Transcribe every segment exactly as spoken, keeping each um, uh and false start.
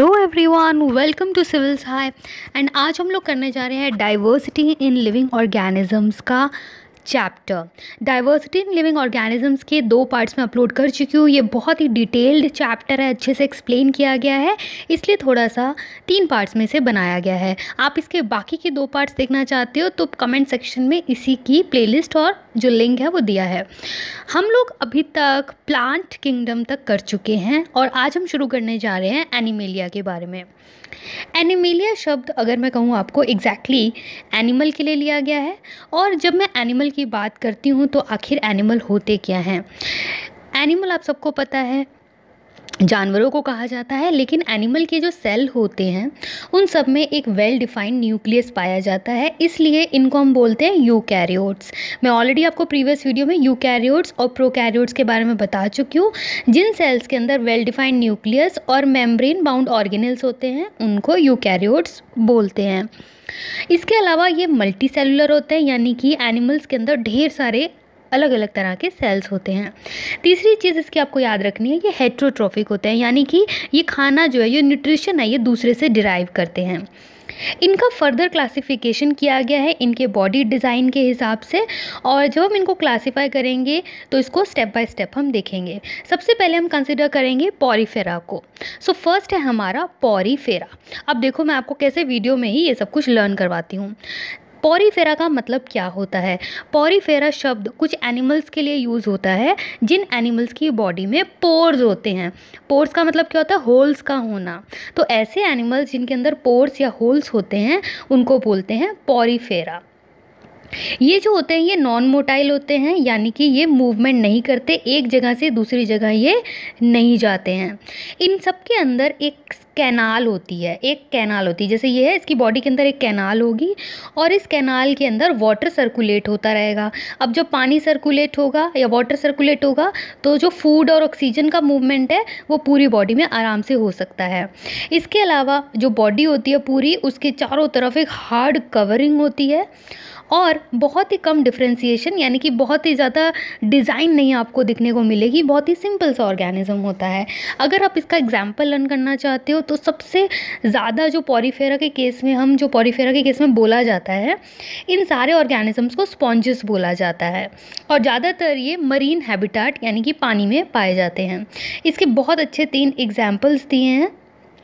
Hello everyone, welcome to civils hi. And आज हम लोग करने जा रहे हैं डाइवर्सिटी इन लिविंग ऑर्गेनिजम्स का chapter. Diversity in living organisms के दो पार्ट्स में अपलोड कर चुकी हूँ। ये बहुत ही डिटेल्ड चैप्टर है, अच्छे से एक्सप्लेन किया गया है, इसलिए थोड़ा सा तीन पार्ट्स में से बनाया गया है। आप इसके बाकी के दो पार्ट्स देखना चाहते हो तो कमेंट सेक्शन में इसी की प्लेलिस्ट और जो लिंक है वो दिया है। हम लोग अभी तक प्लांट किंगडम तक कर चुके हैं और आज हम शुरू करने जा रहे हैं एनिमेलिया के बारे में। एनिमेलिया शब्द अगर मैं कहूँ आपको एग्जैक्टली एनिमल के लिए लिया गया है। और जब मैं एनिमल की बात करती हूँ तो आखिर एनिमल होते क्या हैं। एनिमल आप सबको पता है जानवरों को कहा जाता है, लेकिन एनिमल के जो सेल होते हैं उन सब में एक वेल डिफाइंड न्यूक्लियस पाया जाता है, इसलिए इनको हम बोलते हैं यूकैरियोट्स। मैं ऑलरेडी आपको प्रीवियस वीडियो में यूकैरियोट्स और प्रोकैरियोट्स के बारे में बता चुकी हूँ। जिन सेल्स के अंदर वेल डिफाइंड न्यूक्लियस और मेम्ब्रेन बाउंड ऑर्गेनेल्स होते हैं उनको यूकैरियोट्स बोलते हैं। इसके अलावा ये मल्टी सेलुलर होते हैं, यानी कि एनिमल्स के अंदर ढेर सारे अलग अलग तरह के सेल्स होते हैं। तीसरी चीज़ इसकी आपको याद रखनी है, ये हेट्रोट्रोफिक होते हैं, यानी कि ये खाना जो है, ये न्यूट्रिशन है, ये दूसरे से डिराइव करते हैं। इनका फर्दर क्लासिफिकेशन किया गया है इनके बॉडी डिज़ाइन के हिसाब से, और जब हम इनको क्लासीफाई करेंगे तो इसको स्टेप बाय स्टेप हम देखेंगे। सबसे पहले हम कंसिडर करेंगे पॉरीफेरा को। सो फर्स्ट है हमारा पॉरीफेरा। अब देखो मैं आपको कैसे वीडियो में ही ये सब कुछ लर्न करवाती हूँ। पॉरीफेरा का मतलब क्या होता है। पॉरीफेरा शब्द कुछ एनिमल्स के लिए यूज़ होता है जिन एनिमल्स की बॉडी में पोर्स होते हैं। पोर्स का मतलब क्या होता है, होल्स का होना। तो ऐसे एनिमल्स जिनके अंदर पोर्स या होल्स होते हैं उनको बोलते हैं पॉरीफेरा। ये जो होते हैं ये नॉन मोटाइल होते हैं, यानी कि ये मूवमेंट नहीं करते, एक जगह से दूसरी जगह ये नहीं जाते हैं। इन सब के अंदर एक कैनाल होती है, एक कैनाल होती है, जैसे ये है, इसकी बॉडी के अंदर एक कैनाल होगी और इस कैनाल के अंदर वाटर सर्कुलेट होता रहेगा। अब जब पानी सर्कुलेट होगा या वाटर सर्कुलेट होगा तो जो फूड और ऑक्सीजन का मूवमेंट है वो पूरी बॉडी में आराम से हो सकता है। इसके अलावा जो बॉडी होती है पूरी, उसके चारों तरफ एक हार्ड कवरिंग होती है और बहुत ही कम डिफ्रेंशिएशन, यानी कि बहुत ही ज़्यादा डिज़ाइन नहीं आपको दिखने को मिलेगी, बहुत ही सिंपल सा ऑर्गेनिज्म होता है। अगर आप इसका एग्जांपल लर्न करना चाहते हो तो सबसे ज़्यादा जो पॉरीफेरा के केस में हम जो पॉरीफेरा के केस में बोला जाता है, इन सारे ऑर्गेनिजम्स को स्पॉन्जेस बोला जाता है और ज़्यादातर ये मरीन हैबिटाट यानी कि पानी में पाए जाते हैं। इसके बहुत अच्छे तीन एग्जाम्पल्स दिए हैं,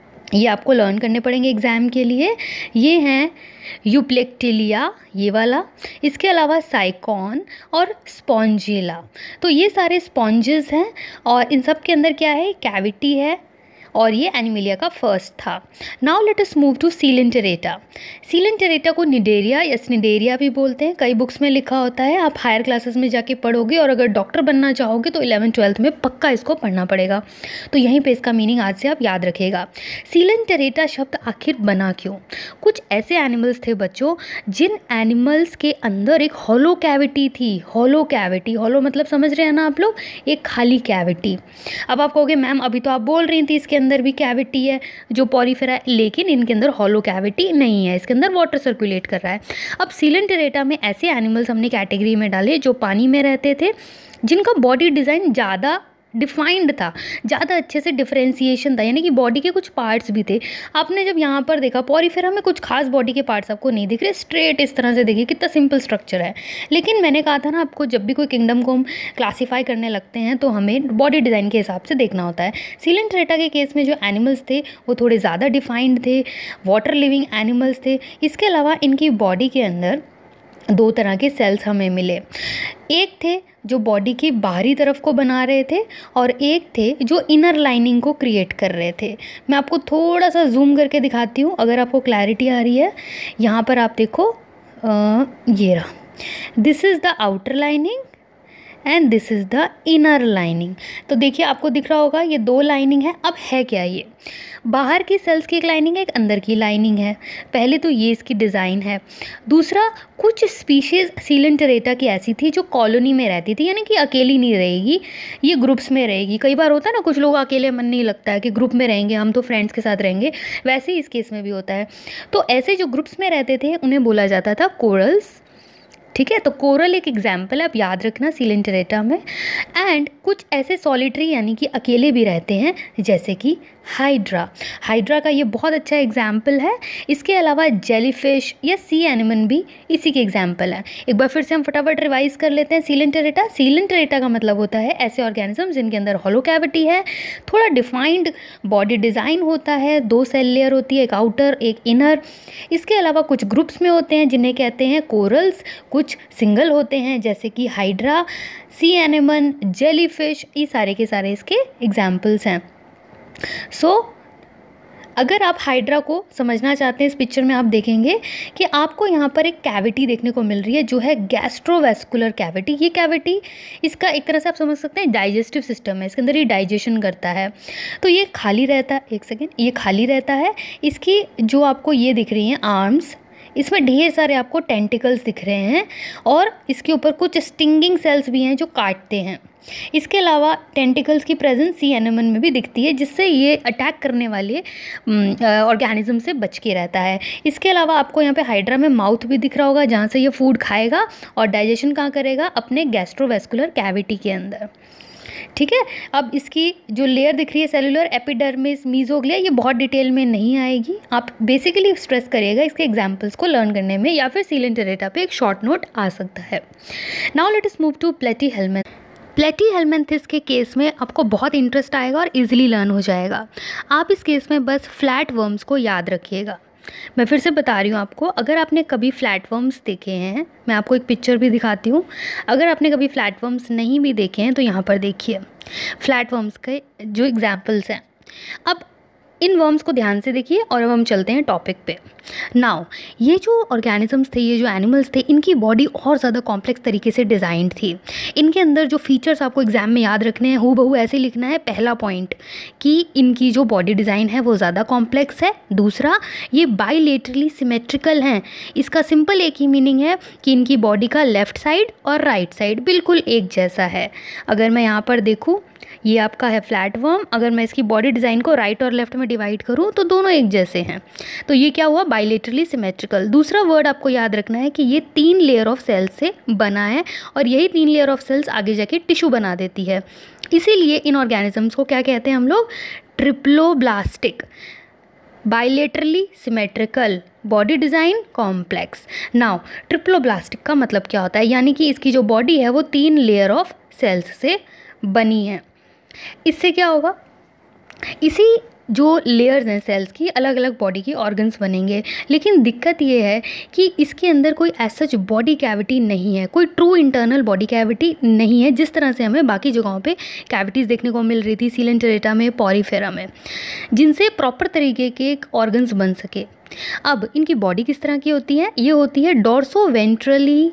ये आपको लर्न करने पड़ेंगे एग्ज़ाम के लिए। ये हैं यूप्लेक्टिलिया, ये वाला, इसके अलावा साइकॉन और स्पॉन्जिला। तो ये सारे स्पॉन्जेस हैं और इन सब के अंदर क्या है, कैविटी है, और ये एनिमेलिया का फर्स्ट था। Now let us move to coelenterata. Coelenterata को निडेरिया या स्निडेरिया भी बोलते हैं, कई बुक्स में लिखा होता है। आप हायर क्लासेस में जाके पढ़ोगे और अगर डॉक्टर बनना चाहोगे तो इलेवन ट्वेल्थ में पक्का इसको पढ़ना पड़ेगा, तो यहीं पे इसका मीनिंग आज से आप याद रखिएगा। सीलेंटेरेटा शब्द आखिर बना क्यों। कुछ ऐसे एनिमल्स थे बच्चों जिन एनिमल्स के अंदर एक हॉलो कैविटी थी। हॉलो कैविटी, हॉलो मतलब समझ रहे हैं ना आप लोग, एक खाली कैविटी। अब आप कहोगे मैम अभी तो आप बोल रही थी इसके अंदर भी कैविटी है जो पॉरीफेरा है, लेकिन इनके अंदर हॉलो कैविटी नहीं है, इसके अंदर वाटर सर्कुलेट कर रहा है। अब सीलेंटेरेटा में ऐसे एनिमल्स हमने कैटेगरी में डाले जो पानी में रहते थे, जिनका बॉडी डिज़ाइन ज़्यादा डिफाइंड था, ज़्यादा अच्छे से डिफ्रेंशिएशन था, यानी कि बॉडी के कुछ पार्ट्स भी थे। आपने जब यहाँ पर देखा पॉरीफेरा में कुछ खास बॉडी के पार्ट्स आपको नहीं दिख रहे, स्ट्रेट इस तरह से देखिए कितना सिंपल स्ट्रक्चर है। लेकिन मैंने कहा था ना आपको, जब भी कोई किंगडम को हम क्लासीफाई करने लगते हैं तो हमें बॉडी डिज़ाइन के हिसाब से देखना होता है। सीलेंटेरेटा के केस में जो एनिमल्स थे वो थोड़े ज़्यादा डिफाइंड थे, वाटर लिविंग एनिमल्स थे। इसके अलावा इनकी बॉडी के अंदर दो तरह के सेल्स हमें मिले, एक थे जो बॉडी की बाहरी तरफ को बना रहे थे और एक थे जो इनर लाइनिंग को क्रिएट कर रहे थे। मैं आपको थोड़ा सा जूम करके दिखाती हूँ अगर आपको क्लैरिटी आ रही है। यहाँ पर आप देखो, आ, ये रहा, this is the outer lining and this is the inner lining. तो देखिए आपको दिख रहा होगा ये दो लाइनिंग है। अब है क्या, ये बाहर की सेल्स की एक लाइनिंग है, एक अंदर की लाइनिंग है। पहले तो ये इसकी डिज़ाइन है। दूसरा, कुछ स्पीशीज़ सीलेंटेरेटा की ऐसी थी जो कॉलोनी में रहती थी, यानी कि अकेली नहीं रहेगी, ये ग्रुप्स में रहेगी। कई बार होता है ना कुछ लोग अकेले मन नहीं लगता है कि ग्रुप में रहेंगे, हम तो फ्रेंड्स के साथ रहेंगे, वैसे ही इस केस में भी होता है। तो ऐसे जो ग्रुप्स में रहते थे उन्हें बोला जाता था कोरल्स। ठीक है, तो कोरल एक एग्जाम्पल है, आप याद रखना सीलेंटेरेटा में। एंड कुछ ऐसे सॉलिटरी यानी कि अकेले भी रहते हैं, जैसे कि हाइड्रा। हाइड्रा का ये बहुत अच्छा एग्जाम्पल है। इसके अलावा जेलीफिश या सी एनिमन भी इसी के एग्जाम्पल है। एक बार फिर से हम फटाफट रिवाइज कर लेते हैं। सीलेंटेरेटा, सीलेंटेरेटा का मतलब होता है ऐसे ऑर्गेनिज्म जिनके अंदर हॉलो कैविटी है, थोड़ा डिफाइंड बॉडी डिज़ाइन होता है, दो सेल लेयर होती है, एक आउटर एक इनर। इसके अलावा कुछ ग्रुप्स में होते हैं जिन्हें कहते हैं कोरल्स, कुछ सिंगल होते हैं जैसे कि हाइड्रा, सी एनिमन, जेलीफिश, ये सारे के सारे इसके एग्जाम्पल्स हैं। सो so, अगर आप हाइड्रा को समझना चाहते हैं, इस पिक्चर में आप देखेंगे कि आपको यहाँ पर एक कैविटी देखने को मिल रही है जो है गैस्ट्रोवेस्कुलर कैविटी। ये कैविटी इसका एक तरह से आप समझ सकते हैं डाइजेस्टिव सिस्टम है, इसके अंदर ये डाइजेशन करता है। तो ये खाली रहता है, एक सेकेंड, ये खाली रहता है। इसकी जो आपको ये दिख रही हैं आर्म्स, इसमें ढेर सारे आपको टेंटिकल्स दिख रहे हैं और इसके ऊपर कुछ स्टिंगिंग सेल्स भी हैं जो काटते हैं। इसके अलावा टेंटिकल्स की प्रेजेंस सी एनिमन में भी दिखती है जिससे ये अटैक करने वाले ऑर्गेनिज्म से बच के रहता है। इसके अलावा आपको यहाँ पे हाइड्रा में माउथ भी दिख रहा होगा जहाँ से ये फूड खाएगा और डाइजेशन कहाँ करेगा, अपने गैस्ट्रोवेस्कुलर कैविटी के अंदर। ठीक है, अब इसकी जो लेयर दिख रही है सेलुलर, एपिडर्मिस, मीजोग्लिया, ये बहुत डिटेल में नहीं आएगी। आप बेसिकली स्ट्रेस करिएगा इसके एग्जांपल्स को लर्न करने में, या फिर सीलेंटेरेटा पे एक शॉर्ट नोट आ सकता है। Now let us move to platyhelminth. Platyhelminthes के केस में आपको बहुत इंटरेस्ट आएगा और इजीली लर्न हो जाएगा। आप इस केस में बस फ्लैट वर्म्स को याद रखिएगा। मैं फिर से बता रही हूँ आपको, अगर आपने कभी फ्लैट वर्म्स देखे हैं, मैं आपको एक पिक्चर भी दिखाती हूँ। अगर आपने कभी फ्लैट वर्म्स नहीं भी देखे हैं तो यहाँ पर देखिए फ्लैट वर्म्स के जो एग्जाम्पल्स हैं। अब इन वर्म्स को ध्यान से देखिए और अब हम चलते हैं टॉपिक पे। नाउ ये जो ऑर्गेनिजम्स थे, ये जो एनिमल्स थे, इनकी बॉडी और ज़्यादा कॉम्प्लेक्स तरीके से डिज़ाइंड थी। इनके अंदर जो फीचर्स आपको एग्जाम में याद रखने हैं, हूबहू ऐसे लिखना है। पहला पॉइंट कि इनकी जो बॉडी डिज़ाइन है वो ज़्यादा कॉम्प्लेक्स है। दूसरा, ये बाइलेटरली सिमेट्रिकल हैं। इसका सिंपल एक ही मीनिंग है कि इनकी बॉडी का लेफ़्ट साइड और राइट साइड बिल्कुल एक जैसा है। अगर मैं यहाँ पर देखूँ, ये आपका है फ्लैट वर्म, अगर मैं इसकी बॉडी डिज़ाइन को राइट और लेफ्ट में डिवाइड करूँ तो दोनों एक जैसे हैं। तो ये क्या हुआ, बाइलेटरली सिमेट्रिकल। दूसरा वर्ड आपको याद रखना है कि ये तीन लेयर ऑफ सेल्स से बना है और यही तीन लेयर ऑफ सेल्स आगे जाके टिश्यू बना देती है। इसीलिए इन ऑर्गेनिजम्स को क्या कहते हैं हम लोग, triploblastic. Bilaterally symmetrical, body design complex. Now triploblastic का मतलब क्या होता है, यानी कि इसकी जो बॉडी है वो तीन लेयर ऑफ सेल्स से बनी है। इससे क्या होगा, इसी जो लेयर्स हैं सेल्स की, अलग अलग बॉडी की ऑर्गन्स बनेंगे। लेकिन दिक्कत ये है कि इसके अंदर कोई ऐसा बॉडी कैविटी नहीं है, कोई ट्रू इंटरनल बॉडी कैविटी नहीं है जिस तरह से हमें बाकी जगहों पे कैविटीज़ देखने को मिल रही थी, सीलेंटेरेटा में, पॉरीफेरा में, जिनसे प्रॉपर तरीके के ऑर्गन्स बन सके। अब इनकी बॉडी किस तरह की होती है, ये होती है डोर्सो वेंट्रली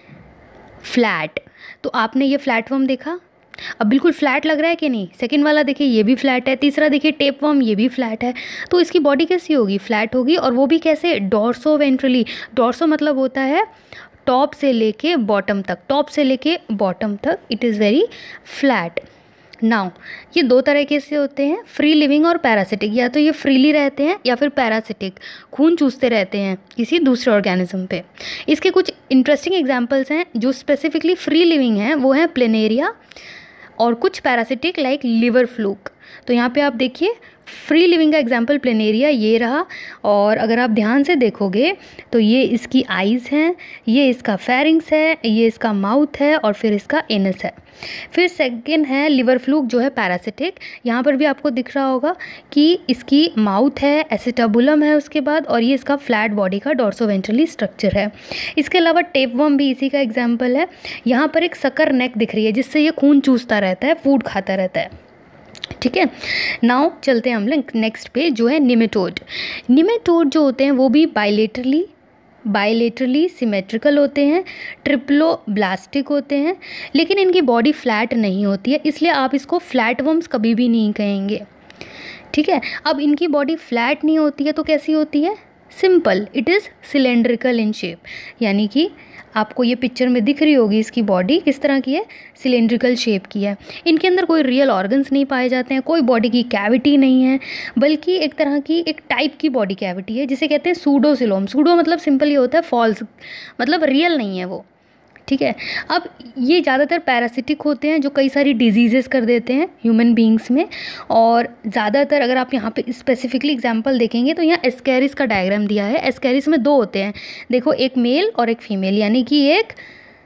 फ्लैट। तो आपने ये फ्लैट वर्म देखा, अब बिल्कुल फ्लैट लग रहा है कि नहीं। सेकंड वाला देखिए, ये भी फ्लैट है। तीसरा देखिए टेप वर्म, ये भी फ्लैट है। तो इसकी बॉडी कैसी होगी, फ्लैट होगी, और वो भी कैसे, डोर्सो वेंट्रली। डोर्सो मतलब होता है टॉप से लेके बॉटम तक, टॉप से लेके बॉटम तक it is very flat. Now ये दो तरीके से होते हैं, फ्री लिविंग और पैरासिटिक। या तो ये फ्रीली रहते हैं या फिर पैरासिटिक, खून चूसते रहते हैं किसी दूसरे ऑर्गेनिज्म पे। इसके कुछ इंटरेस्टिंग एग्जांपल्स हैं। जो स्पेसिफिकली फ्री लिविंग हैं वो हैं प्लेनेरिया, और कुछ पैरासिटिक लाइक लिवर फ्लूक। तो यहाँ पे आप देखिए फ्री लिविंग का एग्जांपल प्लेनेरिया ये रहा, और अगर आप ध्यान से देखोगे तो ये इसकी आइज़ हैं, ये इसका फेरिंग्स है, ये इसका माउथ है, और फिर इसका एनस है। फिर सेकंड है लिवर फ्लूक जो है पैरासिटिक। यहाँ पर भी आपको दिख रहा होगा कि इसकी माउथ है, एसिटाबुलम है उसके बाद, और ये इसका फ्लैट बॉडी का डोर्सोवेंट्रली स्ट्रक्चर है। इसके अलावा टेपवर्म भी इसी का एग्जाम्पल है। यहाँ पर एक सकर नेक दिख रही है जिससे ये खून चूसता रहता है, फूड खाता रहता है। ठीक है, नाउ चलते हैं हम लोग नेक्स्ट पे जो है निमेटोड। निमेटोड जो होते हैं वो भी बाइलेटरली बाइलेटरली सिमेट्रिकल होते हैं, ट्रिप्लोब्लास्टिक होते हैं, लेकिन इनकी बॉडी फ्लैट नहीं होती है, इसलिए आप इसको फ्लैट वर्म्स कभी भी नहीं कहेंगे। ठीक है, अब इनकी बॉडी फ्लैट नहीं होती है तो कैसी होती है, simple, it is cylindrical in shape. यानी कि आपको ये पिक्चर में दिख रही होगी इसकी बॉडी किस तरह की है, सिलेंड्रिकल शेप की है। इनके अंदर कोई रियल ऑर्गन्स नहीं पाए जाते हैं, कोई बॉडी की कैविटी नहीं है, बल्कि एक तरह की एक टाइप की बॉडी कैविटी है जिसे कहते हैं सूडोसिलोम। सूडो मतलब सिंपल ये होता है फॉल्स, मतलब रियल नहीं है वो। ठीक है। अब ये ज़्यादातर पैरासिटिक होते हैं जो कई सारी डिजीज़ेस कर देते हैं ह्यूमन बींग्स में। और ज़्यादातर अगर आप यहाँ पे स्पेसिफिकली एग्जांपल देखेंगे तो यहाँ एस्केरिस का डायग्राम दिया है। एस्केरिस में दो होते हैं, देखो, एक मेल और एक फीमेल, यानी कि एक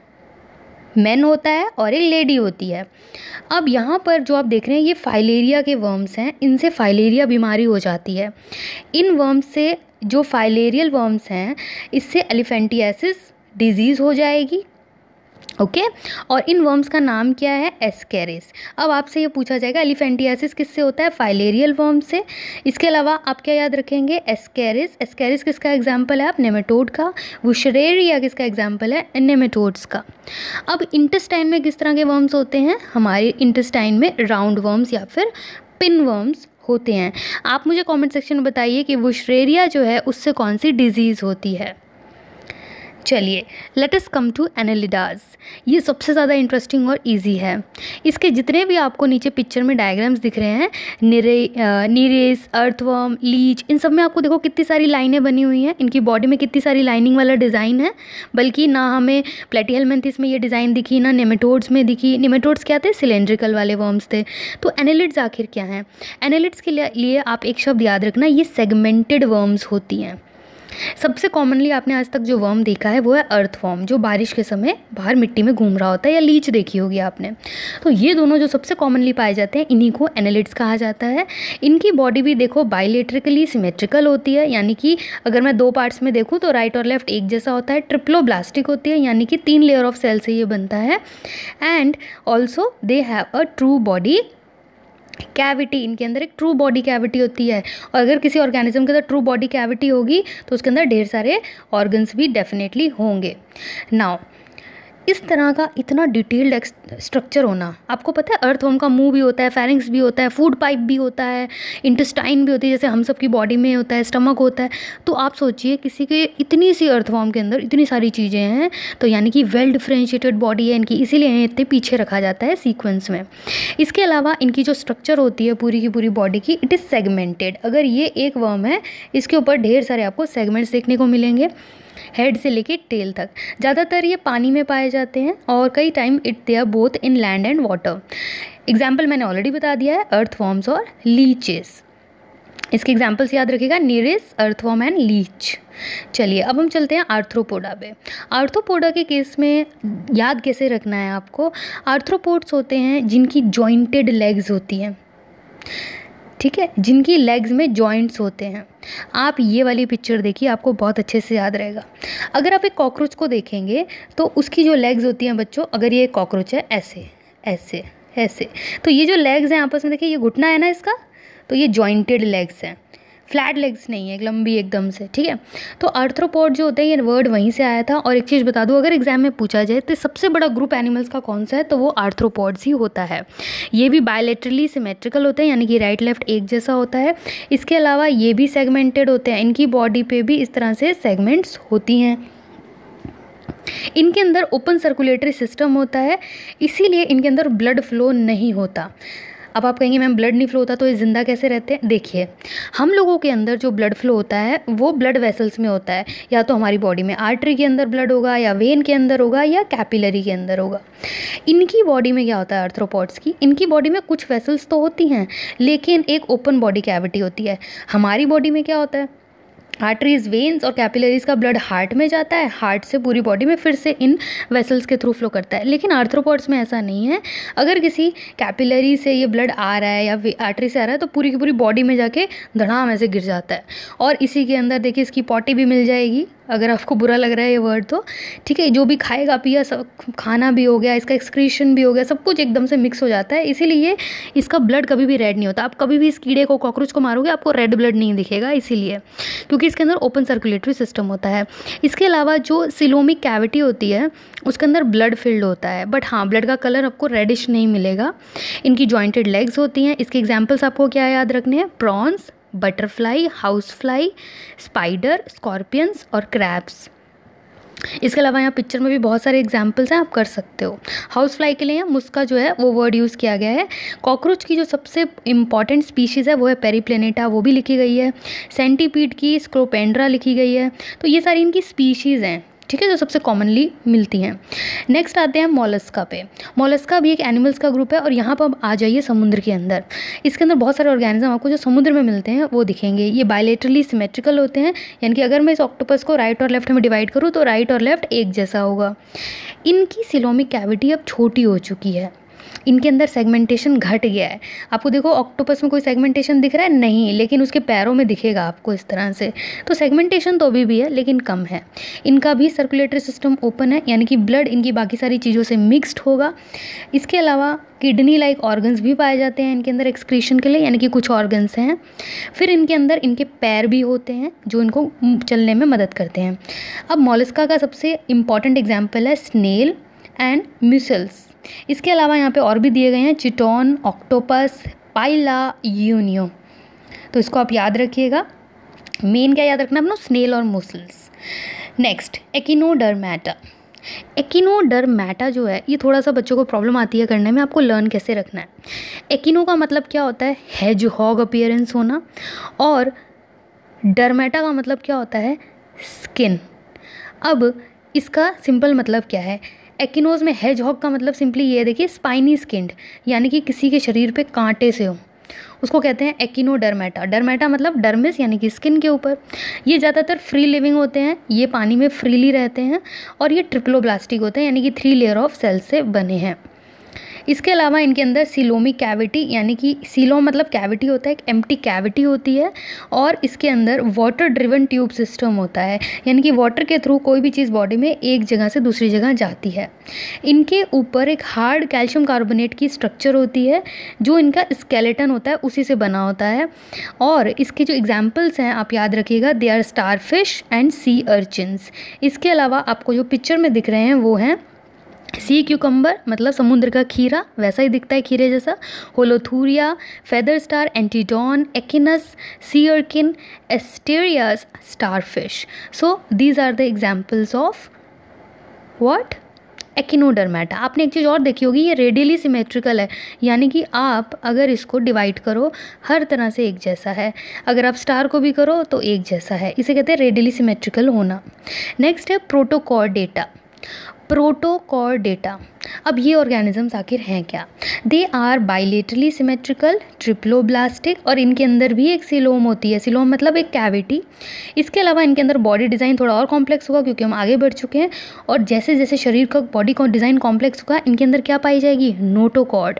मैन होता है और एक लेडी होती है। अब यहाँ पर जो आप देख रहे हैं ये फाइलेरिया के वर्म्स हैं, इनसे फाइलेरिया बीमारी हो जाती है। इन वर्म्स से, जो फाइलेरियल वर्म्स हैं, इससे एलिफेंटियासिस डिजीज़ हो जाएगी। Okay okay? और इन वर्म्स का नाम क्या है? एस्केरिस। अब आपसे ये पूछा जाएगा एलिफेंटियासिस किससे होता है? फाइलेरियल वर्म से। इसके अलावा आप क्या याद रखेंगे? एस्केरिस। एस्केरिस किसका एग्जाम्पल है? आप नेमेटोड का। वुशरेरिया किसका एग्जाम्पल है? नेमेटोड्स का। अब इंटेस्टाइन में किस तरह के वर्म्स होते हैं? हमारे इंटेस्टाइन में राउंड वर्म्स या फिर पिन वर्म्स होते हैं। आप मुझे कॉमेंट सेक्शन में बताइए कि वुशरेरिया जो है उससे कौन सी डिजीज़ होती है। चलिए, लेट अस कम टू एनेलिडाज। ये सबसे ज़्यादा इंटरेस्टिंग और इजी है। इसके जितने भी आपको नीचे पिक्चर में डायग्राम्स दिख रहे हैं, निरे नीरेस, अर्थवर्म, लीच, इन सब में आपको देखो कितनी सारी लाइनें बनी हुई हैं। इनकी बॉडी में कितनी सारी लाइनिंग वाला डिज़ाइन है। बल्कि ना हमें प्लेटीहेलमिन्थस में ये डिज़ाइन दिखी, ना नेमेटोड्स में दिखी। नेमेटोड्स क्या थे? सिलेंड्रिकल वाले वर्म्स थे। तो एनेलिड्स आखिर क्या हैं? एनेलिड्स के लिए आप एक शब्द याद रखना, ये सेगमेंटेड वर्म्स होती हैं। सबसे कॉमनली आपने आज तक जो वर्म देखा है वो है अर्थवर्म, जो बारिश के समय बाहर मिट्टी में घूम रहा होता है, या लीच देखी होगी आपने। तो ये दोनों जो सबसे कॉमनली पाए जाते हैं, इन्हीं को एनेलिड्स कहा जाता है। इनकी बॉडी भी देखो बाइलेटरिकली सिमेट्रिकल होती है, यानी कि अगर मैं दो पार्ट्स में देखूँ तो राइट और लेफ्ट एक जैसा होता है। ट्रिप्लोब्लास्टिक होती है, यानी कि तीन लेयर ऑफ सेल से ये बनता है। And also they have a true body cavity. इनके अंदर एक ट्रू बॉडी कैविटी होती है। और अगर किसी ऑर्गेनिज्म के अंदर ट्रू बॉडी कैविटी होगी तो उसके अंदर ढेर सारे ऑर्गन्स भी डेफिनेटली होंगे। नाउ, इस तरह का इतना डिटेल्ड स्ट्रक्चर होना, आपको पता है अर्थवर्म का मुंह भी होता है, फेरिंक्स भी होता है, फूड पाइप भी होता है, इंटेस्टाइन भी होती है, जैसे हम सब की बॉडी में होता है, स्टमक होता है। तो आप सोचिए किसी के इतनी सी अर्थवर्म के अंदर इतनी सारी चीज़ें हैं, तो यानी कि वेल डिफरेंशिएटेड बॉडी है इनकी, इसीलिए इन्हें इतने पीछे रखा जाता है सीक्वेंस में। इसके अलावा इनकी जो स्ट्रक्चर होती है पूरी की पूरी बॉडी की, इट इज़ सेगमेंटेड। अगर ये एक वर्म है, इसके ऊपर ढेर सारे आपको सेगमेंट्स देखने को मिलेंगे, हेड से लेके टेल तक। ज़्यादातर ये पानी में पाए जाते हैं और कई time it they are both in land and water. Example मैंने ऑलरेडी बता दिया है, अर्थवर्म्स और लीचेस। इसके एग्जाम्पल्स याद रखिएगा, नीरेस, अर्थवर्म एंड लीच। चलिए अब हम चलते हैं आर्थ्रोपोडा पे। आर्थ्रोपोडा के केस में याद कैसे रखना है आपको? आर्थ्रोपोड्स होते हैं जिनकी जॉइंटेड लेग्स होती हैं, ठीक है, जिनकी लेग्स में जॉइंट्स होते हैं। आप ये वाली पिक्चर देखिए, आपको बहुत अच्छे से याद रहेगा। अगर आप एक कॉकरोच को देखेंगे तो उसकी जो लेग्स होती हैं बच्चों, अगर ये कॉकरोच है ऐसे ऐसे ऐसे, तो ये जो लेग्स हैं आपस में देखिए, ये घुटना है ना इसका, तो ये जॉइंटेड लेग्स हैं, फ्लैट लेग्स नहीं है, लंबी एकदम से, ठीक है। तो आर्थ्रोपोड जो होते हैं, ये वर्ड वहीं से आया था। और एक चीज़ बता दूं, अगर एग्जाम में पूछा जाए तो सबसे बड़ा ग्रुप एनिमल्स का कौन सा है, तो वो आर्थ्रोपोड्स ही होता है। ये भी बायलेटरली सिमेट्रिकल होते हैं, यानी कि राइट लेफ्ट एक जैसा होता है। इसके अलावा ये भी सेगमेंटेड होते हैं, इनकी बॉडी पे भी इस तरह से सेगमेंट्स होती हैं। इनके अंदर ओपन सर्कुलेटरी सिस्टम होता है, इसीलिए इनके अंदर ब्लड फ्लो नहीं होता। अब आप कहेंगे मैम ब्लड नहीं फ्लो होता तो ये ज़िंदा कैसे रहते हैं? देखिए, हम लोगों के अंदर जो ब्लड फ्लो होता है वो ब्लड वेसल्स में होता है, या तो हमारी बॉडी में आर्टरी के अंदर ब्लड होगा, या वेन के अंदर होगा, या कैपिलरी के अंदर होगा। इनकी बॉडी में क्या होता है आर्थ्रोपोड्स की? इनकी बॉडी में कुछ वेसल्स तो होती हैं, लेकिन एक ओपन बॉडी कैविटी होती है। हमारी बॉडी में क्या होता है? आर्टरीज, वेन्स और कैपिलरीज का ब्लड हार्ट में जाता है, हार्ट से पूरी बॉडी में फिर से इन वेसल्स के थ्रू फ्लो करता है। लेकिन आर्थ्रोपोड्स में ऐसा नहीं है। अगर किसी कैपिलरी से ये ब्लड आ रहा है या आर्टरी से आ रहा है तो पूरी की पूरी बॉडी में जाके धड़ाम ऐसे गिर जाता है। और इसी के अंदर देखिए इसकी पॉटी भी मिल जाएगी, अगर आपको बुरा लग रहा है ये वर्ड तो, ठीक है। जो भी खाएगा पिया, सब खाना भी हो गया, इसका एक्सक्रीशन भी हो गया, सब कुछ एकदम से मिक्स हो जाता है, इसीलिए इसका ब्लड कभी भी रेड नहीं होता। आप कभी भी इस कीड़े को, कॉकरोच को मारोगे आपको रेड ब्लड नहीं दिखेगा, इसीलिए क्योंकि इसके अंदर ओपन सर्कुलेटरी सिस्टम होता है। इसके अलावा जो सिलोमिक कैविटी होती है उसके अंदर ब्लड फिल्ड होता है, बट हाँ ब्लड का कलर आपको रेडिश नहीं मिलेगा। इनकी जॉइंटेड लेग्स होती हैं। इसके एग्जाम्पल्स आपको क्या याद रखने हैं? Prawns, butterfly, house fly, spider, scorpions और क्रैब्स। इसके अलावा यहाँ पिक्चर में भी बहुत सारे एग्जाम्पल्स हैं, आप कर सकते हो। हाउस फ्लाई के लिए मुस्का जो है वो वर्ड यूज़ किया गया है। कॉकरोच की जो सबसे इंपॉर्टेंट स्पीशीज़ है वो है पेरीप्लेनेटा, वो भी लिखी गई है। सेंटीपीड की स्क्रोपेंड्रा लिखी गई है। तो ये सारी इनकी स्पीशीज़ हैं, ठीक है, जो सबसे कॉमनली मिलती हैं। नेक्स्ट आते हैं मोलस्का पे। मोलस्का भी एक एनिमल्स का ग्रुप है और यहाँ पर अब आ जाइए समुद्र के अंदर। इसके अंदर बहुत सारे ऑर्गेनिज्म आपको जो समुद्र में मिलते हैं वो दिखेंगे। ये बायलेटरली सिमेट्रिकल होते हैं, यानी कि अगर मैं इस ऑक्टोपस को राइट और लेफ्ट में डिवाइड करूँ तो राइट और लेफ्ट एक जैसा होगा। इनकी सिलोमिक कैविटी अब छोटी हो चुकी है, इनके अंदर सेगमेंटेशन घट गया है। आपको देखो ऑक्टोपस में कोई सेगमेंटेशन दिख रहा है नहीं, लेकिन उसके पैरों में दिखेगा आपको इस तरह से। तो सेगमेंटेशन तो अभी भी है लेकिन कम है। इनका भी सर्कुलेटरी सिस्टम ओपन है, यानी कि ब्लड इनकी बाकी सारी चीज़ों से मिक्स्ड होगा। इसके अलावा किडनी लाइक ऑर्गन्स भी पाए जाते हैं इनके अंदर एक्सक्रीशन के लिए, यानी कि कुछ ऑर्गन्स हैं। फिर इनके अंदर इनके पैर भी होते हैं जो इनको चलने में मदद करते हैं। अब मोलस्का का सबसे इम्पॉर्टेंट एग्जाम्पल है स्नेल एंड म्यूसल्स। इसके अलावा यहाँ पे और भी दिए गए हैं चिटोन, ऑक्टोपस, पाइला, यूनियो। तो इसको आप याद रखिएगा। मेन क्या याद रखना अपना, स्नेल और मुसल्स। नेक्स्ट एकिनोडर्मेटा। एकिनोडर्मेटा जो है ये थोड़ा सा बच्चों को प्रॉब्लम आती है करने में, आपको लर्न कैसे रखना है। एकिनो का मतलब क्या होता है, हेजहॉग अपीयरेंस होना, और डर्मेटा का मतलब क्या होता है, स्किन। अब इसका सिंपल मतलब क्या है, एकिनोज में हेजहॉग का मतलब सिंपली ये देखिए स्पाइनी स्किन्ड, यानी कि किसी के शरीर पे कांटे से हो, उसको कहते हैं एकिनोडर्मेटा। डर्मेटा मतलब डर्मिस यानी कि स्किन के ऊपर। ये ज़्यादातर फ्री लिविंग होते हैं, ये पानी में फ्रीली रहते हैं, और ये ट्रिप्लोब्लास्टिक होते हैं, यानी कि थ्री लेयर ऑफ सेल्स से बने हैं। इसके अलावा इनके अंदर सिलोमिक कैविटी, यानी कि सिलोम मतलब कैविटी होता है, एक एम्प्टी कैविटी होती है, और इसके अंदर वाटर ड्रिवन ट्यूब सिस्टम होता है, यानी कि वाटर के थ्रू कोई भी चीज़ बॉडी में एक जगह से दूसरी जगह जाती है। इनके ऊपर एक हार्ड कैल्शियम कार्बोनेट की स्ट्रक्चर होती है जो इनका स्केलेटन होता है, उसी से बना होता है। और इसके जो एग्जाम्पल्स हैं आप याद रखिएगा, they are star fish and sea urchins. इसके अलावा आपको जो पिक्चर में दिख रहे हैं वो हैं सी क्यूकम्बर मतलब समुद्र का खीरा, वैसा ही दिखता है खीरे जैसा, holothuria, feather star, antedon, echinus, sea urchin, asterias, starfish. So these are the examples of what, echinodermata. आपने एक चीज़ और देखी होगी, ये रेडियली सिमेट्रिकल है, यानी कि आप अगर इसको डिवाइड करो हर तरह से एक जैसा है, अगर आप स्टार को भी करो तो एक जैसा है, इसे कहते हैं रेडियली सिमेट्रिकल होना। नेक्स्ट है प्रोटोकॉर्डेटा। प्रोटोकॉर्डेटा, अब ये ऑर्गेनिजम्स आखिर हैं क्या। They are bilaterally symmetrical, triploblastic, और इनके अंदर भी एक सिलोम होती है, सिलोम मतलब एक कैविटी। इसके अलावा इनके अंदर बॉडी डिज़ाइन थोड़ा और कॉम्प्लेक्स होगा क्योंकि हम आगे बढ़ चुके हैं, और जैसे जैसे शरीर का बॉडी का डिज़ाइन कॉम्प्लेक्स होगा इनके अंदर क्या पाई जाएगी, नोटोकॉर्ड।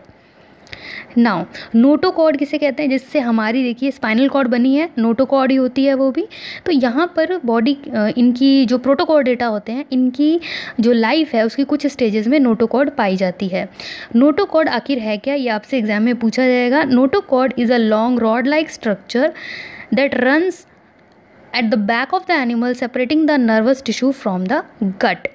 नाउ नोटोकॉर्ड किसे कहते हैं, जिससे हमारी देखिए स्पाइनल कॉर्ड बनी है, नोटोकॉर्ड ही होती है वो भी। तो यहाँ पर बॉडी इनकी जो प्रोटोकॉर्डेटा होते हैं, इनकी जो लाइफ है उसकी कुछ स्टेजेस में नोटोकॉर्ड पाई जाती है। नोटोकॉर्ड आखिर है क्या, ये आपसे एग्जाम में पूछा जाएगा। Notochord is a long rod like structure that runs at the back of the animal separating the nervous tissue from the gut.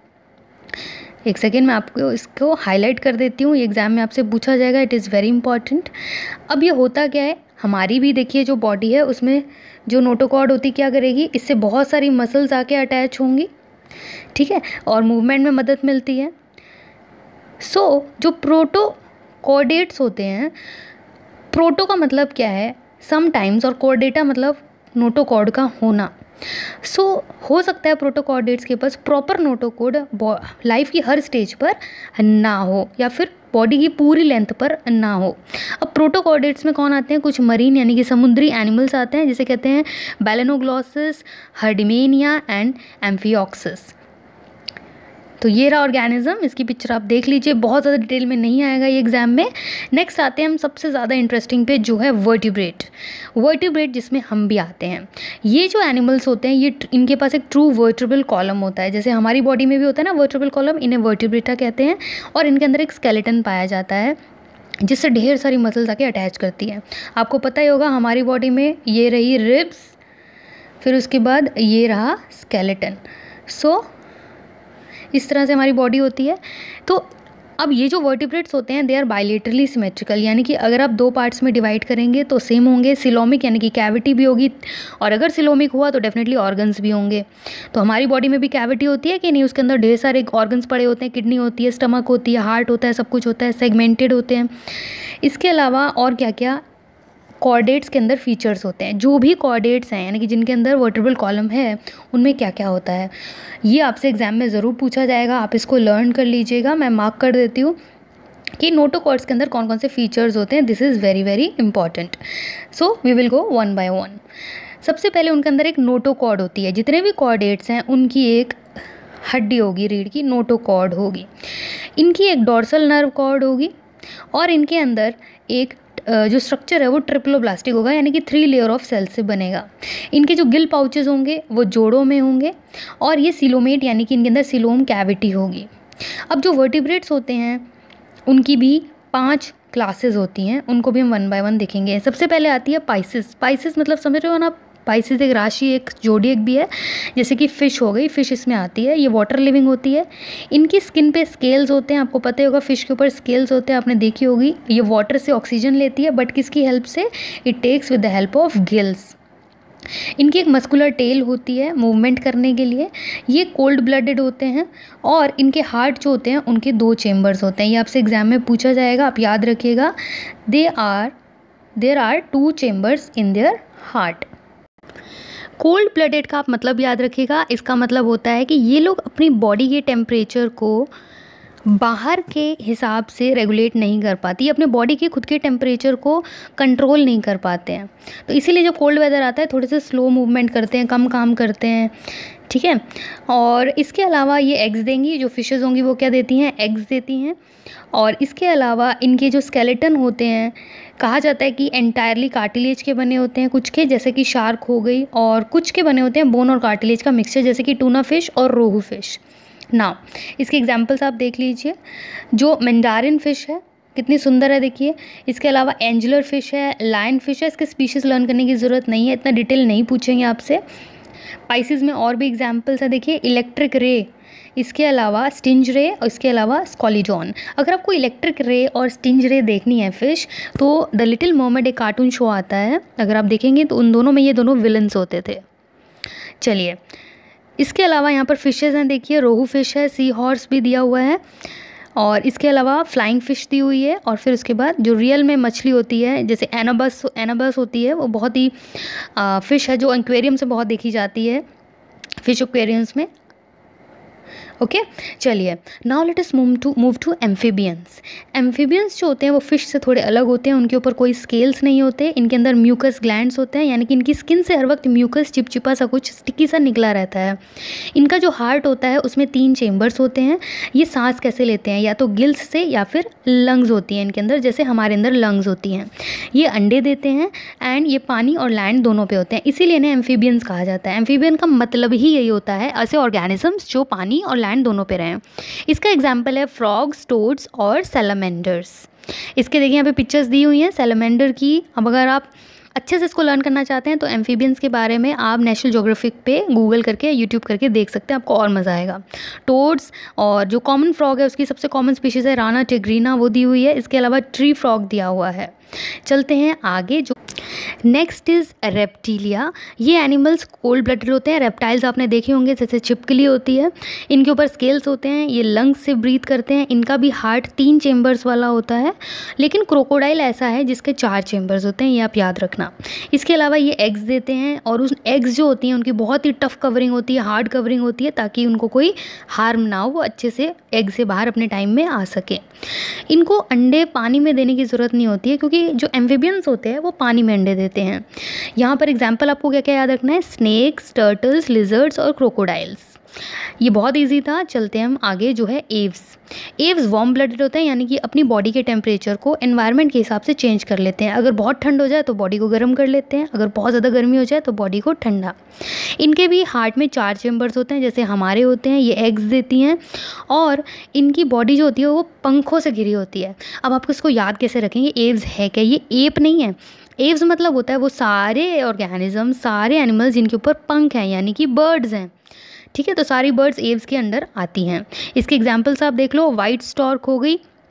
एक सेकेंड मैं आपको इसको हाईलाइट कर देती हूँ, ये एग्ज़ाम में आपसे पूछा जाएगा, इट इज़ वेरी इंपॉर्टेंट। अब ये होता क्या है, हमारी भी देखिए जो बॉडी है उसमें जो नोटोकॉर्ड होती क्या करेगी, इससे बहुत सारी मसल्स आके अटैच होंगी, ठीक है, और मूवमेंट में मदद मिलती है। सो so, जो प्रोटोकॉर्डेट्स होते हैं, प्रोटो का मतलब क्या है समटाइम्स, और कॉर्डेटा मतलब नोटोकॉर्ड का होना। सो so, हो सकता है प्रोटोकॉर्डेट्स के पास प्रॉपर नोटोकॉर्ड लाइफ की हर स्टेज पर ना हो, या फिर बॉडी की पूरी लेंथ पर ना हो। अब प्रोटोकॉर्डेट्स में कौन आते हैं, कुछ मरीन यानी कि समुद्री एनिमल्स आते हैं, जिसे कहते हैं बैलेनोग्लॉसिस, हर्डिमेनिया एंड एम्फियोक्सिस। तो ये रहा ऑर्गेनिज्म, इसकी पिक्चर आप देख लीजिए, बहुत ज़्यादा डिटेल में नहीं आएगा ये एग्जाम में। नेक्स्ट आते हैं हम सबसे ज़्यादा इंटरेस्टिंग पे, जो है वर्टिब्रेट। वर्टिब्रेट जिसमें हम भी आते हैं। ये जो एनिमल्स होते हैं ये इनके पास एक ट्रू वर्टिब्रल कॉलम होता है, जैसे हमारी बॉडी में भी होता है ना वर्टिब्रल कॉलम, इन्हें वर्टिब्रेटा कहते हैं। और इनके अंदर एक स्केलेटन पाया जाता है जिससे ढेर सारी मसल्स आके अटैच करती हैं। आपको पता ही होगा हमारी बॉडी में ये रही रिब्स, फिर उसके बाद ये रहा स्केलेटन। सो so, इस तरह से हमारी बॉडी होती है। तो अब ये जो वर्टिब्रेट्स होते हैं दे आर बायलेटरली सिमेट्रिकल, यानी कि अगर आप दो पार्ट्स में डिवाइड करेंगे तो सेम होंगे। सिलोमिक यानी कि कैविटी भी होगी, और अगर सिलोमिक हुआ तो डेफिनेटली ऑर्गन्स भी होंगे। तो हमारी बॉडी में भी कैविटी होती है कि नहीं, उसके अंदर ढेर सारे ऑर्गन्स पड़े होते हैं, किडनी होती है, स्टमक होती है, हार्ट होता है, सब कुछ होता है, सेगमेंटेड होते हैं। इसके अलावा और क्या क्या, कॉर्डेट्स के अंदर फीचर्स होते हैं। जो भी कॉर्डेट्स हैं यानी कि जिनके अंदर वर्टेब्रल कॉलम है उनमें क्या क्या होता है, ये आपसे एग्जाम में ज़रूर पूछा जाएगा। आप इसको लर्न कर लीजिएगा, मैं मार्क कर देती हूँ कि नोटोकॉर्ड्स के अंदर कौन कौन से फीचर्स होते हैं। This is very very important. So we will go one by one. सबसे पहले उनके अंदर एक नोटोकॉर्ड होती है। जितने भी कॉर्डेट्स हैं उनकी एक हड्डी होगी रीढ़ की, नोटोकॉर्ड होगी। इनकी एक डॉर्सल नर्व कॉर्ड होगी और इनके अंदर एक जो स्ट्रक्चर है वो ट्रिप्लोब्लास्टिक होगा, यानी कि थ्री लेयर ऑफ सेल्स से बनेगा। इनके जो गिल पाउचेस होंगे वो जोड़ों में होंगे और ये सिलोमेट यानी कि इनके अंदर सिलोम कैविटी होगी। अब जो वर्टिब्रेट्स होते हैं उनकी भी पांच क्लासेस होती हैं, उनको भी हम वन बाय वन देखेंगे। सबसे पहले आती है पाइसिस। पाइसिस मतलब समझ रहे हो ना, पाइसिस एक राशि, एक जोडिएक भी है, जैसे कि फ़िश हो गई, फ़िश इसमें आती है। ये वाटर लिविंग होती है। इनकी स्किन पे स्केल्स होते हैं, आपको पता ही होगा फ़िश के ऊपर स्केल्स होते हैं, आपने देखी होगी। ये वाटर से ऑक्सीजन लेती है, बट किसकी हेल्प से? It takes with the help of gills. इनकी एक मस्कुलर टेल होती है मूवमेंट करने के लिए। ये कोल्ड ब्लडेड होते हैं और इनके हार्ट जो होते हैं उनके दो चेम्बर्स होते हैं। ये आपसे एग्जाम में पूछा जाएगा, आप याद रखिएगा। They are there are two chambers in their heart. Cold blooded का आप मतलब याद रखिएगा। इसका मतलब होता है कि ये लोग अपनी बॉडी के टेम्परेचर को बाहर के हिसाब से रेगुलेट नहीं कर पाती, अपने बॉडी के खुद के टेम्परेचर को कंट्रोल नहीं कर पाते हैं। तो इसीलिए जब कोल्ड वेदर आता है थोड़े से स्लो मूवमेंट करते हैं, कम काम करते हैं, ठीक है। और इसके अलावा ये एग्स देंगी। जो फिशेस होंगी वो क्या देती हैं? एग्स देती हैं। और इसके अलावा इनके जो स्केलेटन होते हैं, कहा जाता है कि एंटायरली कार्टिलेज के बने होते हैं, कुछ के जैसे कि शार्क हो गई, और कुछ के बने होते हैं बोन और कार्टिलेज का मिक्सचर, जैसे कि टूना फिश और रोहू फिश। ना इसके एग्जाम्पल्स आप देख लीजिए। जो मैंडारिन फ़िश है कितनी सुंदर है, देखिए। इसके अलावा एंजलर फ़िश है, लायन फ़िश है। इसके स्पीशीज़ लर्न करने की ज़रूरत नहीं है, इतना डिटेल नहीं पूछेंगे आपसे। पाइसिस में और भी एग्जाम्पल्स है, देखिए। इलेक्ट्रिक रे, इसके अलावा स्टिंज रे और इसके अलावा स्कॉलीजॉन। अगर आपको इलेक्ट्रिक रे और स्टिंज रे देखनी है फ़िश, तो द लिटिल मर्मेड एक कार्टून शो आता है, अगर आप देखेंगे तो उन दोनों में ये दोनों विलन्स होते थे। चलिए, इसके अलावा यहाँ पर फ़िशेज़ हैं, देखिए। रोहू फ़िश है, सी हॉर्स भी दिया हुआ है, और इसके अलावा फ्लाइंग फ़िश दी हुई है। और फिर उसके बाद जो रियल में मछली होती है, जैसे एनाबस एनाबस होती है, वो बहुत ही फ़िश है जो एक्वेरियम से बहुत देखी जाती है, फ़िश एक्वेरियम्स में। Okay okay? चलिए, now let us move to move to amphibians. Amphibians जो होते हैं वो फ़िश से थोड़े अलग होते हैं। उनके ऊपर कोई स्केल्स नहीं होते। इनके अंदर म्यूकस ग्लैंड्स होते हैं, यानी कि इनकी स्किन से हर वक्त म्यूकस चिपचिपा सा कुछ स्टिकी सा निकला रहता है। इनका जो हार्ट होता है उसमें तीन चेम्बर्स होते हैं। ये सांस कैसे लेते हैं? या तो गिल्स से या फिर लंग्स होती हैं इनके अंदर, जैसे हमारे अंदर लंग्स होती हैं। ये अंडे देते हैं एंड ये पानी और लैंड दोनों पे होते हैं, इसीलिए इन्हें एम्फीबियंस कहा जाता है। एम्फीबियन का मतलब ही यही होता है, ऐसे ऑर्गेनिजम्स जो पानी और लैंड दोनों पे रहें। इसका एग्जाम्पल है फ्रॉग्स, टोड्स और सैलामेंडर्स। इसके देखिए यहाँ पे पिक्चर्स दी हुई हैं सैलामेंडर की। अब अगर आप अच्छे से इसको लर्न करना चाहते हैं तो एम्फीबियंस के बारे में आप नेशनल ज्योग्राफिक पे गूगल करके, यूट्यूब करके देख सकते हैं, आपको और मज़ा आएगा। टोड्स और जो कॉमन फ्रॉग है उसकी सबसे कॉमन स्पीशीज़ है राना टिग्रीना, वो दी हुई है। इसके अलावा ट्री फ्रॉग दिया हुआ है। चलते हैं आगे। जो नेक्स्ट इज़ रेप्टिलिया। ये एनिमल्स कोल्ड ब्लडेड होते हैं। रेप्टाइल्स आपने देखे होंगे, जैसे छिपकली होती है, इनके ऊपर स्केल्स होते हैं। ये लंग्स से ब्रीथ करते हैं। इनका भी हार्ट तीन चेम्बर्स वाला होता है, लेकिन क्रोकोडाइल ऐसा है जिसके चार चेम्बर्स होते हैं, ये आप याद रखना। इसके अलावा ये एग्स देते हैं, और उस एग्स जो होती हैं उनकी बहुत ही टफ कवरिंग होती है, हार्ड कवरिंग होती है, ताकि उनको कोई हार्म ना हो, वो अच्छे से एग से बाहर अपने टाइम में आ सके। इनको अंडे पानी में देने की ज़रूरत नहीं होती है, क्योंकि जो एम्फीबियंस होते हैं वो पानी में अंडे देते हैं। यहाँ पर एग्जाम्पल आपको क्या क्या याद रखना है? स्नेक्स, टर्टल्स, लिजर्ड्स और क्रोकोडाइल्स। ये बहुत इजी था। चलते हैं हम आगे, जो है एव्स। एव्स वार्म ब्लडेड होते हैं, यानी कि अपनी बॉडी के टेम्परेचर को एनवायरनमेंट के हिसाब से चेंज कर लेते हैं। अगर बहुत ठंड हो जाए तो बॉडी को गर्म कर लेते हैं, अगर बहुत ज़्यादा गर्मी हो जाए तो बॉडी को ठंडा। इनके भी हार्ट में चार चेम्बर्स होते हैं, जैसे हमारे होते हैं। ये एग्स देती हैं, और इनकी बॉडी जो होती है वो पंखों से घिरी होती है। अब आपको इसको याद कैसे रखेंगे? एव्स है क्या? ये एप नहीं है। एव्स मतलब होता है वो सारे ऑर्गेनिज्म, सारे एनिमल्स जिनके ऊपर पंख हैं, यानी कि बर्ड्स हैं, ठीक है। तो सारी बर्ड्स एव्स के अंडर आती हैं। इसके एग्जाम्पल्स आप देख लो। वाइट स्टॉर्क हो गई,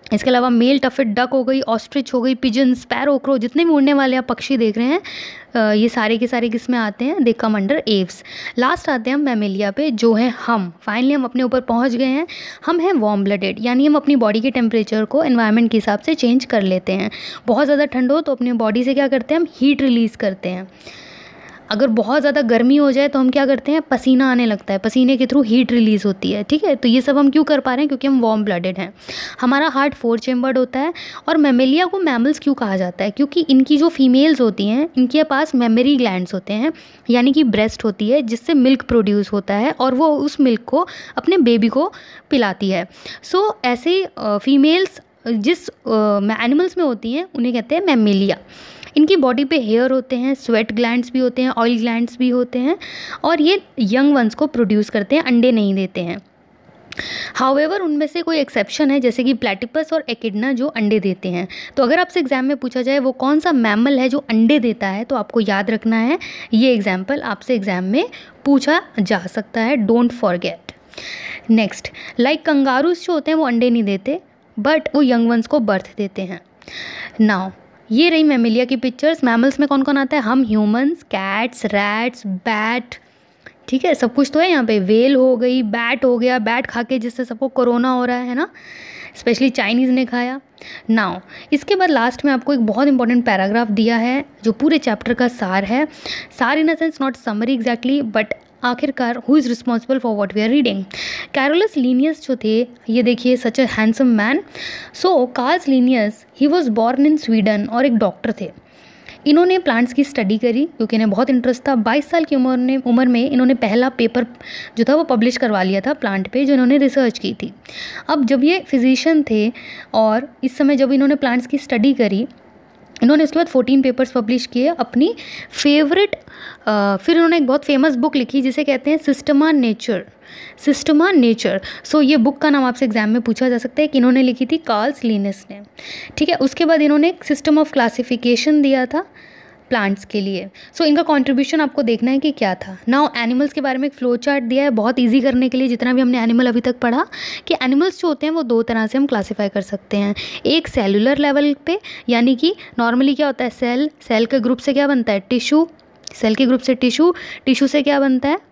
इसके अलावा मेल टफेट डक हो गई, ऑस्ट्रिच हो गई, पिजन, स्पैरो, क्रो, जितने भी उड़ने वाले आप पक्षी देख रहे हैं ये सारे के सारे किस में आते हैं, they come under aves. Last आते हैं हम मैमेलिया पे, जो है हम। फाइनली हम अपने ऊपर पहुंच गए हैं। हम हैं वार्म ब्लडेड, यानी हम अपनी बॉडी के टेम्परेचर को एनवायरनमेंट के हिसाब से चेंज कर लेते हैं। बहुत ज़्यादा ठंड हो तो अपनी बॉडी से क्या करते हैं, हम हीट रिलीज़ करते हैं। अगर बहुत ज़्यादा गर्मी हो जाए तो हम क्या करते हैं, पसीना आने लगता है, पसीने के थ्रू हीट रिलीज़ होती है। ठीक है, तो ये सब हम क्यों कर पा रहे हैं, क्योंकि हम वार्म ब्लडेड हैं। हमारा हार्ट फोर चेम्बर्ड होता है। और मैमेलिया को मैमल्स क्यों कहा जाता है, क्योंकि इनकी जो फीमेल्स होती हैं इनके पास मेमरी ग्लैंड्स होते हैं, यानी कि ब्रेस्ट होती है जिससे मिल्क प्रोड्यूस होता है और वो उस मिल्क को अपने बेबी को पिलाती है। सो so, ऐसे फीमेल्स जिस एनिमल्स में होती हैं उन्हें कहते हैं मैमेलिया। इनकी बॉडी पे हेयर होते हैं, स्वेट ग्लैंड्स भी होते हैं, ऑयल ग्लैंड्स भी होते हैं और ये यंग वंस को प्रोड्यूस करते हैं, अंडे नहीं देते हैं। हाउएवर उनमें से कोई एक्सेप्शन है, जैसे कि प्लेटिपस और एकिडना जो अंडे देते हैं। तो अगर आपसे एग्जाम में पूछा जाए वो कौन सा मैमल है जो अंडे देता है, तो आपको याद रखना है ये एग्जाम्पल आपसे एग्जाम में पूछा जा सकता है, don't forget. Next, like kangaroos जो होते हैं वो अंडे नहीं देते, बट वो यंग वंस को बर्थ देते हैं। नाउ ये रही मैमेलिया की पिक्चर्स। मैमल्स में कौन कौन आता है, हम ह्यूमंस, कैट्स, रैट्स, बैट, ठीक है, सब कुछ तो है यहाँ पे। वेल हो गई, बैट हो गया, बैट खा के जिससे सबको कोरोना हो रहा है ना, स्पेशली चाइनीज़ ने खाया। नाउ इसके बाद लास्ट में आपको एक बहुत इंपॉर्टेंट पैराग्राफ दिया है जो पूरे चैप्टर का सार है। सार in a sense not summary exactly, but आखिरकार who is responsible for what we are reading. Carolus Linnaeus जो थे, ये देखिए, such a handsome man. So Carls Linnaeus he was born in Sweden और एक डॉक्टर थे। इन्होंने प्लांट्स की स्टडी करी क्योंकि इन्हें बहुत इंटरेस्ट था। बाईस साल की उम्र ने उम्र में इन्होंने पहला पेपर जो था वो पब्लिश करवा लिया था प्लांट पे, जो इन्होंने रिसर्च की थी। अब जब ये फिजिशियन थे और इस समय जब इन्होंने प्लांट्स की स्टडी करी, इन्होंने उसके बाद फोर्टीन पेपर्स पब्लिश किए अपनी फेवरेट। फिर इन्होंने एक बहुत फेमस बुक लिखी जिसे कहते हैं Systema Naturae, Systema Naturae. So ये बुक का नाम आपसे एग्जाम में पूछा जा सकता है कि इन्होंने लिखी थी कार्ल्स लीनियस ने। ठीक है, उसके बाद इन्होंने एक सिस्टम ऑफ क्लासिफिकेशन दिया था प्लांट्स के लिए। सो so, इनका कंट्रीब्यूशन आपको देखना है कि क्या था। नाउ एनिमल्स के बारे में एक फ्लो चार्ट दिया है बहुत इजी करने के लिए, जितना भी हमने एनिमल अभी तक पढ़ा, कि एनिमल्स जो होते हैं वो दो तरह से हम क्लासीफाई कर सकते हैं। एक सेलुलर लेवल पे, यानी कि नॉर्मली क्या होता है, सेल, सेल के ग्रुप से क्या बनता है, टिश्यू, सेल के ग्रुप से टिश्यू, टिश्यू से क्या बनता है,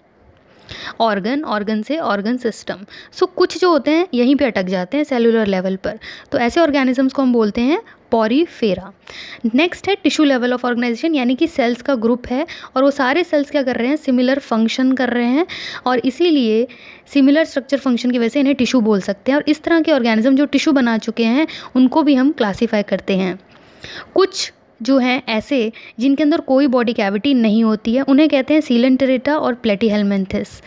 ऑर्गन, ऑर्गन से ऑर्गन सिस्टम। सो कुछ जो होते हैं यहीं पे अटक जाते हैं सेलुलर लेवल पर, तो ऐसे ऑर्गेनिजम्स को हम बोलते हैं पॉरीफेरा। नेक्स्ट है टिश्यू लेवल ऑफ ऑर्गेनाइजेशन, यानी कि सेल्स का ग्रुप है और वो सारे सेल्स क्या कर रहे हैं, सिमिलर फंक्शन कर रहे हैं और इसीलिए सिमिलर स्ट्रक्चर फंक्शन की वजह से इन्हें टिश्यू बोल सकते हैं। और इस तरह के ऑर्गेनिज्म जो टिश्यू बना चुके हैं उनको भी हम क्लासीफाई करते हैं। कुछ जो हैं ऐसे जिनके अंदर कोई बॉडी कैविटी नहीं होती है, उन्हें कहते हैं सीलेंटेरेटा और प्लेटीहेलमिन्थस।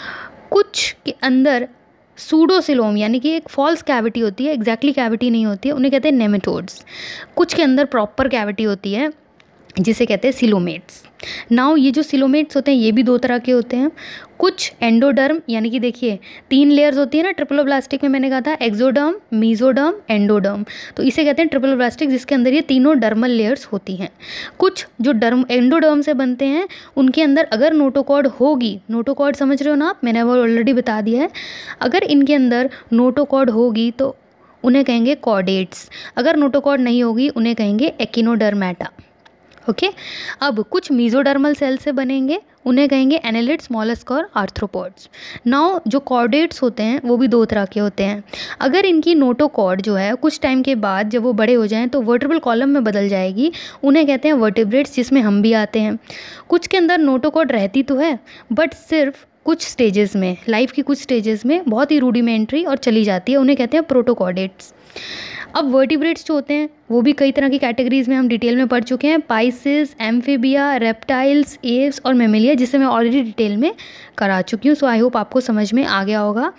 कुछ के अंदर सूडोसिलोम, यानी कि एक फॉल्स कैविटी होती है, एग्जैक्टली कैविटी नहीं होती है, उन्हें कहते हैं नेमेटोड्स। कुछ के अंदर प्रॉपर कैविटी होती है जिसे कहते हैं सिलोमेट्स। नाउ ये जो सिलोमेट्स होते हैं ये भी दो तरह के होते हैं। कुछ एंडोडर्म, यानी कि देखिए तीन लेयर्स होती है ना ट्रिप्लोब्लास्टिक में, मैंने कहा था एक्सोडर्म, मीजोडर्म, एंडोडर्म, तो इसे कहते हैं ट्रिप्लोब्लास्टिक, जिसके अंदर ये तीनों डर्मल लेयर्स होती हैं। कुछ जो डर्म एंडोडर्म से बनते हैं उनके अंदर अगर नोटोकॉर्ड होगी, नोटोकॉर्ड समझ रहे हो ना आप, मैंने वो ऑलरेडी बता दिया है, अगर इनके अंदर नोटोकॉर्ड होगी तो उन्हें कहेंगे कॉर्डेट्स, अगर नोटोकॉर्ड नहीं होगी उन्हें कहेंगे एकिनोडर्मेटा। Okay okay? अब कुछ मीजोडर्मल सेल से बनेंगे, उन्हें कहेंगे एनालिड्स, मॉलस्क और आर्थ्रोपोड्स। नाउ जो कॉर्डेट्स होते हैं वो भी दो तरह के होते हैं। अगर इनकी नोटोकॉर्ड जो है कुछ टाइम के बाद जब वो बड़े हो जाएं तो वर्टिब्रल कॉलम में बदल जाएगी, उन्हें कहते हैं वर्टिब्रेट्स, जिसमें हम भी आते हैं। कुछ के अंदर नोटोकॉर्ड रहती तो है बट सिर्फ कुछ स्टेजेस में, लाइफ की कुछ स्टेजेस में बहुत ही रूडिमेंट्री और चली जाती है, उन्हें कहते हैं प्रोटोकॉर्डेट्स। अब वर्टिब्रेट्स जो होते हैं वो भी कई तरह की कैटेगरीज में हम डिटेल में पढ़ चुके हैं, पाइसिस, एम्फीबिया, रेप्टाइल्स, एव्स और मैमेलिया, जिसे मैं ऑलरेडी डिटेल में करा चुकी हूँ। सो आई होप आपको समझ में आ गया होगा।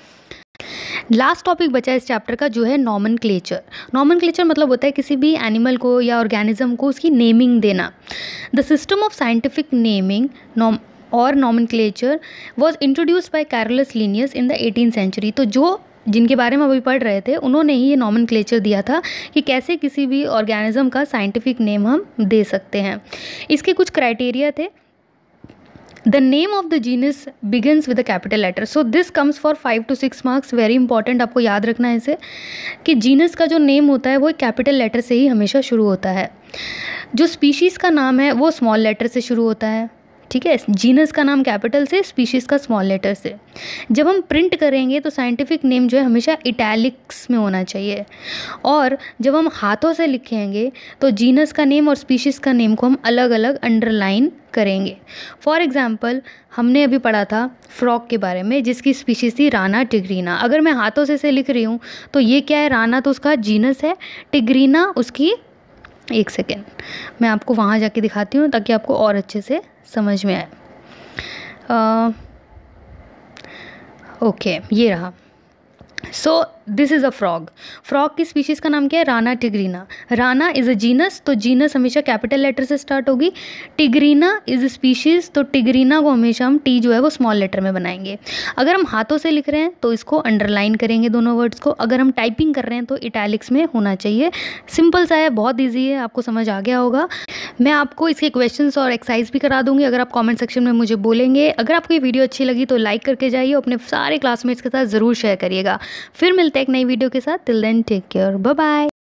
लास्ट टॉपिक बचा इस चैप्टर का जो है नॉमेनक्लेचर। नॉमेनक्लेचर मतलब होता है किसी भी एनिमल को या ऑर्गेनिज्म को उसकी नेमिंग देना। The system of scientific naming nom और nomenclature was introduced by Carolus Linnaeus in the eighteen century. तो जो जिनके बारे में अभी पढ़ रहे थे उन्होंने ही ये नॉमेनक्लेचर दिया था कि कैसे किसी भी ऑर्गेनिज्म का साइंटिफिक नेम हम दे सकते हैं। इसके कुछ क्राइटेरिया थे। The name of the genus begins with a capital letter. So this comes for five to six marks. Very important, आपको याद रखना है इसे कि जीनस का जो नेम होता है वो कैपिटल लेटर से ही हमेशा शुरू होता है. जो स्पीशीज़ का नाम है वो स्मॉल लेटर से शुरू होता है. ठीक है, जीनस का नाम कैपिटल से, स्पीशीज़ का स्मॉल लेटर से. जब हम प्रिंट करेंगे तो साइंटिफिक नेम जो है हमेशा इटैलिक्स में होना चाहिए. और जब हम हाथों से लिखेंगे तो जीनस का नेम और स्पीशीज़ का नेम को हम अलग अलग अंडरलाइन करेंगे. फॉर एग्जांपल हमने अभी पढ़ा था फ्रॉग के बारे में जिसकी स्पीशीज़ थी राना टिग्रीना. अगर मैं हाथों से इसे लिख रही हूँ तो ये क्या है, राना तो उसका जीनस है, टिग्रीना उसकी, एक सेकेंड मैं आपको वहाँ जाके दिखाती हूँ ताकि आपको और अच्छे से समझ में आए. ओके, ये रहा. So this is a frog. Frog की स्पीशीज़ का नाम क्या है, Rana tigrina. Rana is a genus, तो जीनस हमेशा कैपिटल लेटर से स्टार्ट होगी. टिग्रीना इज़ स्पीशीज़, तो टिग्रीना को हमेशा हम टी जो है वो स्मॉल लेटर में बनाएंगे. अगर हम हाथों से लिख रहे हैं तो इसको अंडरलाइन करेंगे दोनों वर्ड्स को. अगर हम टाइपिंग कर रहे हैं तो इटैलिक्स में होना चाहिए. सिंपल सा है, बहुत ईजी है, आपको समझ आ गया होगा. मैं आपको इसके क्वेश्चंस और एक्सरसाइज भी करा दूंगी अगर आप कमेंट सेक्शन में मुझे बोलेंगे. अगर आपको ये वीडियो अच्छी लगी तो लाइक करके जाइए, अपने सारे क्लासमेट्स के साथ ज़रूर शेयर करिएगा. फिर मिलते हैं एक नई वीडियो के साथ. Till then take care, bye bye.